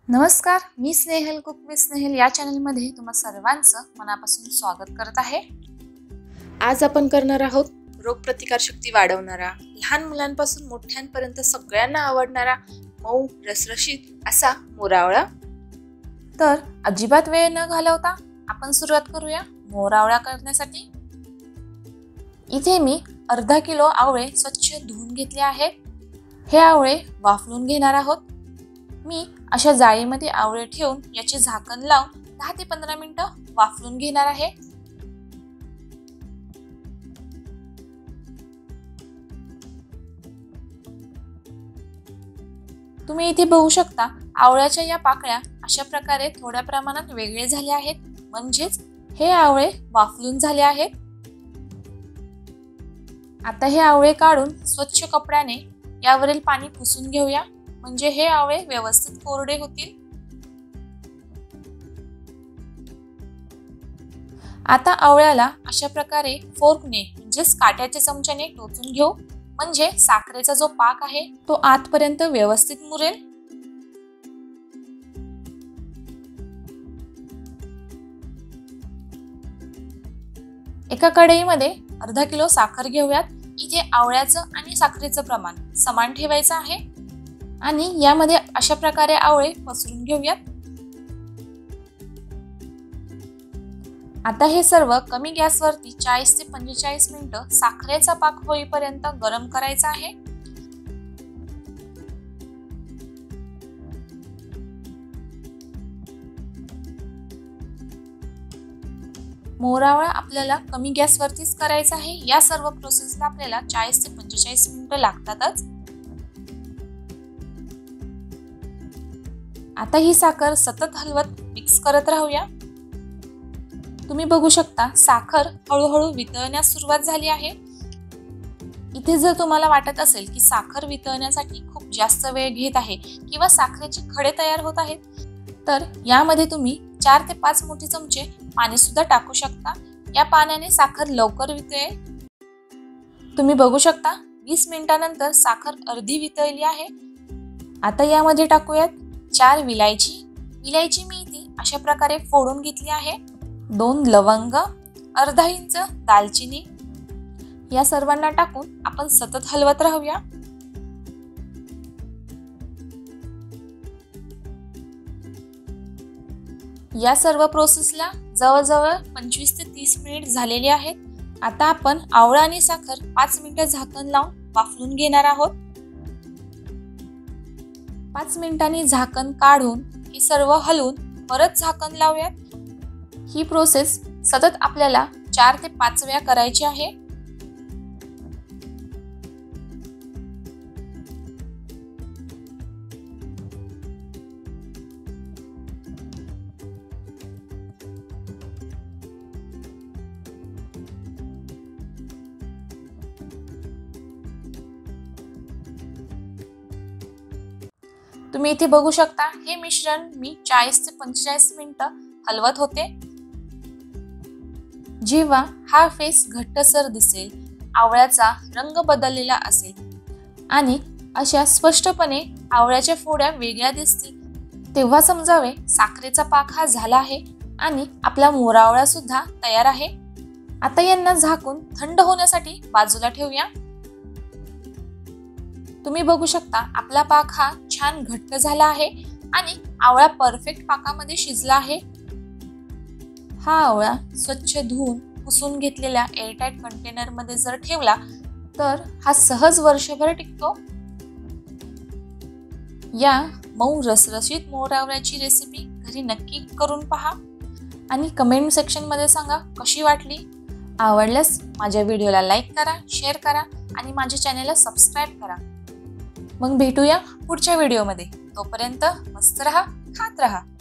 नमस्कार, मी Snehal cook with Snehal या चॅनलमध्ये तुम्हा सर्वांचं मनापासून स्वागत करत आहे। आज आपण करणार आहोत रोगप्रतिकारशक्ती वाढवणारा, लहान मुलांपासून मोठ्यांपर्यंत सगळ्यांना आवडणारा मऊ रसरशीत असा मोरावळा। तर अजिबात वेळ न घालवता आपण सुरुवात करूया मोरावळा करण्यासाठी। इथे मी अर्धा किलो आवळे स्वच्छ धुवून घेतले आहेत। हे आवळे वाफलून घेणार आहोत। मी अशा जाळीमध्ये आवळे ठेवून याचे झाकण लावून 10 ते 15 मिनिटं वाफलून घेणार आहे। तुम्ही इथे बघू शकता आवळ्याच्या या पाकळ्या अशा प्रकारे थोड्या प्रमाणात वेगळे झाले आहेत, म्हणजेच हे आवळे वाफलून झाले आहेत। आता हे आवळे काढून स्वच्छ कपड्याने यावरील पाणी पुसून घेऊया, म्हणजे हे आवळे व्यवस्थित कोरडे होतील। आता आवळ्याला अशा प्रकारे फोर्कने म्हणजेच काट्याच्या चमच्याने टोचून घेऊ, म्हणजे साखरेचा जो पाक आहे तो आतपर्यंत व्यवस्थित मुरेल। एका कढईमध्ये अर्धा किलो साखर घेऊयात। इथे आवळ्याचं आणि साखरेचं प्रमाण समान ठेवायचं आहे आणि यामध्ये अशा प्रकारे आवळे पसरून घेऊयात। आता हे सर्व कमी गॅसवरती 40 ते 45 मिनिटं साखरेचा पाक होईपर्यंत गरम करायचा आहे। मोरावळा आपल्याला कमी गॅसवरतीच करायचा आहे। या सर्व प्रोसेसला आपल्याला 40 ते 45 मिनिटं लागतातच। आता ही साखर सतत हलवत मिक्स करत राहूया। तुम्ही बघू शकता साखर हळूहळू वितळण्यास सुरुवात झाली आहे। इथे जर तुम्हाला वाटत असेल की साखर वितळण्यासाठी खूप जास्त वेळ घेत आहे किंवा साखरेचे खडे तयार होत आहेत, तर यामध्ये तुम्ही 4 ते 5 मोठे चमचे पाणी सुद्धा टाकू शकता। या पाण्याने साखर लवकर वितळेल। तुम्ही बघू शकता 20 मिनिटांनंतर साखर अर्धी वितळली आहे। आता यामध्ये टाकूयात 4 विलायची। विलायची मी इथे अशा प्रकारे फोडून घेतली आहे। 2 लवंग, अर्धा इंच दालचिनी। या सर्वांना टाकून आपण सतत हलवत राहूया। या सर्व प्रोसेसला जवळजवळ 25 ते 30 मिनिट झालेले आहेत। आता आपण आवळा आणि साखर 5 मिनिटं झाकण लावून वाफलून घेणार आहोत। 5 मिनिटांनी झाकण काढून हे सर्व हलवून परत झाकण लावूयात। ही प्रोसेस सतत आपल्याला 4 ते 5 वेळा करायची आहे। तुम्ही इथे बघू शकता हे मिश्रण मी 40 ते 45 मिनिटं हलवत होते। जेव्हा हा फेस घट्टसर दिसेल, आवळ्याचा रंग बदललेला असेल आणि अशा स्पष्टपणे आवळ्याच्या फोड्या वेगळ्या दिसतील, तेव्हा समजावे साखरेचा पाक हा झाला आहे आणि आपला मोरावळा सुद्धा तयार आहे। आता यांना झाकून थंड होण्यासाठी बाजूला ठेवूया। तुम्ही बघू शकता आपला पाक हा छान घट्ट झाला आहे आणि आवळा परफेक्ट पाकामध्ये शिजला आहे। हा आवळा स्वच्छ धुवून पुसून घेतलेल्या एअरटाईट कंटेनर मध्ये जर ठेवला तर हा सहज वर्षभर टिकतो। या मऊ रसरशीत मोरावळ्याची रेसिपी घरी नक्की करून पहा आणि कमेंट सेक्शन मध्ये सांगा कशी वाटली। आवडल्यास माझ्या व्हिडिओला लाईक करा, शेअर करा आणि माझ्या चॅनलला सबस्क्राईब करा। मग भेटूया पुढच्या व्हिडिओमध्ये। तोपर्यंत मस्त रहा, खात रहा।